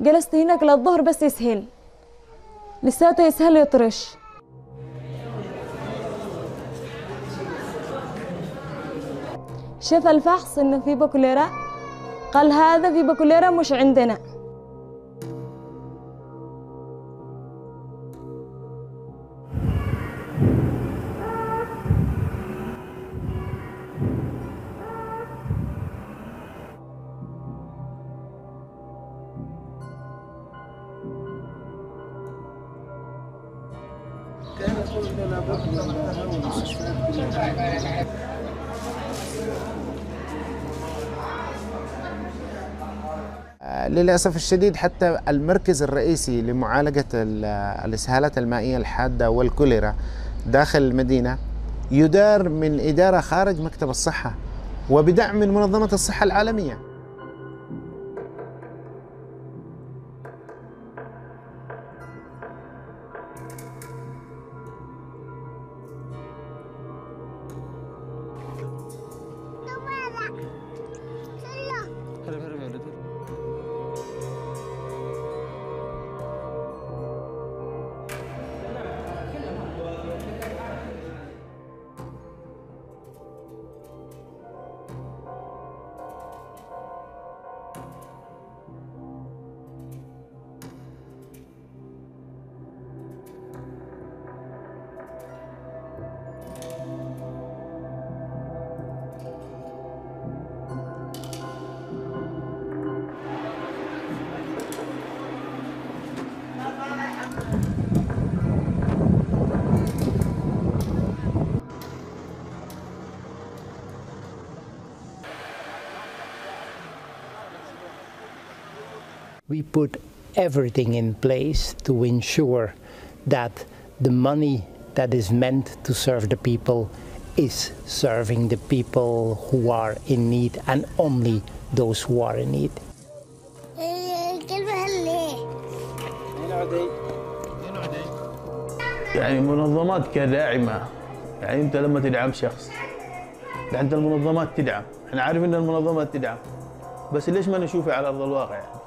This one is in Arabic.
جلست هناك للظهر بس يسهل، لساته يسهل يطرش. شاف الفحص انه في بكوليرا، قال هذا في بكوليرا مش عندنا. للأسف الشديد حتى المركز الرئيسي لمعالجة الإسهالات المائية الحادة والكوليرا داخل المدينة يدار من إدارة خارج مكتب الصحة وبدعم من منظمة الصحة العالمية. We put everything in place to ensure that the money that is meant to serve the people is serving the people who are in need and only those who are in need. يعني منظمات كداعمة، يعني أنت لما تدعم شخص، أنت المنظمات تدعم، احنا عارفين أن المنظمات تدعم، بس ليش ما نشوفها على أرض الواقع؟